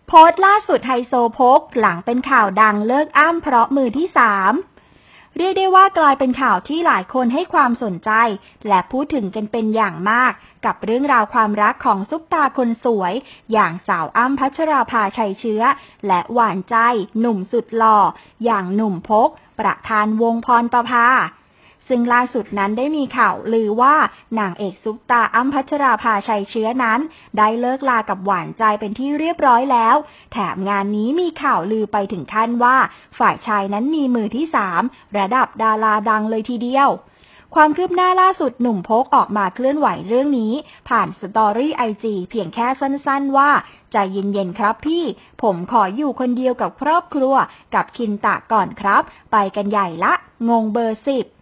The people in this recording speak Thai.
โพสต์ล่าสุดไฮโซโพกหลังเป็นข่าวดังเลิกอ้ำเพราะมือที่สามเรียกได้ว่ากลายเป็นข่าวที่หลายคนให้ความสนใจและพูดถึงกันเป็นอย่างมากกับเรื่องราวความรักของซุปตาคนสวยอย่างสาวอ้ำพัชราภาชัยเชื้อและหวานใจหนุ่มสุดหล่ออย่างหนุ่มพกประธานวงพรประภาซึ่งล่าสุดนั้นได้มีข่าวลือว่านางเอกซุปตาอ้ำพัชราภาชัยเชื้อนั้นได้เลิกลากับหวานใจเป็นที่เรียบร้อยแล้วแถมงานนี้มีข่าวลือไปถึงขั้นว่าฝ่ายชายนั้นมีมือที่สามระดับดาราดังเลยทีเดียวความคืบหน้าล่าสุดหนุ่มพกออกมาเคลื่อนไหวเรื่องนี้ผ่านสตอรี่IGเพียงแค่สั้นๆว่าใจเย็นๆครับพี่ผมขออยู่คนเดียวกับครอบครัวกับคินตะก่อนครับไปกันใหญ่ละงงเบอร์10